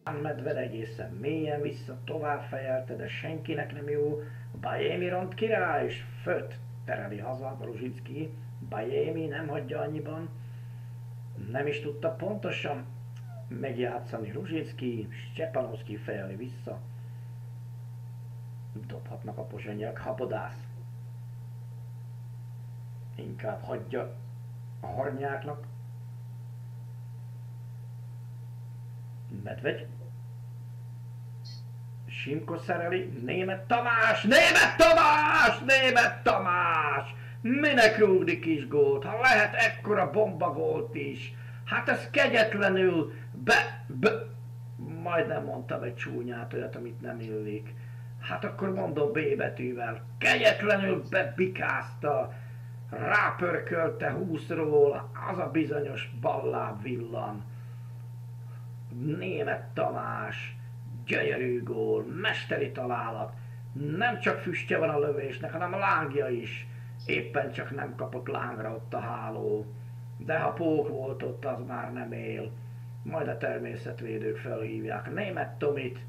Medved egészen mélyen vissza, tovább fejelte, de senkinek nem jó. Bajémi ront király, és föt tereli haza Rozsicki. Bajémi nem hagyja annyiban. Nem is tudta pontosan megjátszani Rozsicki, Stepanovszky fejeli vissza. Dobhatnak a pozsonyiak, Habodász. Inkább hagyja a harnyáknak. Medvegy. Simko szereli, Németh Tamás, Németh Tamás, Németh Tamás! Minek rúgni kis gólt, ha lehet ekkora bomba gólt is. Hát ez kegyetlenül majdnem mondtam egy csúnyát, olyat, amit nem illik. Hát akkor mondom B betűvel, kegyetlenül bebikázta, rápörkölte 20-ról, az a bizonyos balláb villan. Németh Tamás, gyönyörű gól, mesteri találat, nem csak füstje van a lövésnek, hanem a lángja is. Éppen csak nem kapott lángra ott a háló, de ha pók volt ott, az már nem él. Majd a természetvédők felhívják Németh Tomit.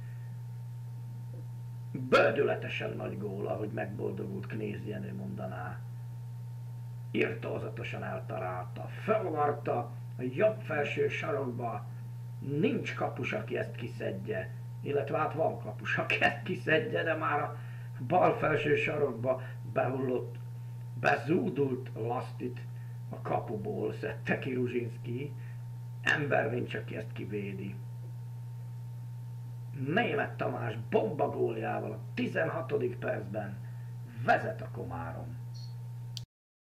Bődületesen nagy gól, ahogy megboldogult Knéz Jenő mondaná. Irtózatosan eltalálta, felvarta a jobb felső sarokba. Nincs kapus, aki ezt kiszedje, illetve hát van kapus, aki ezt kiszedje, de már a bal felső sarokba behullott, bezúdult Lasztit a kapuból szedte ki Rozsicki. Ember nincs, aki ezt kivédi. Németh Tamás bomba góljával a 16. percben vezet a Komárom.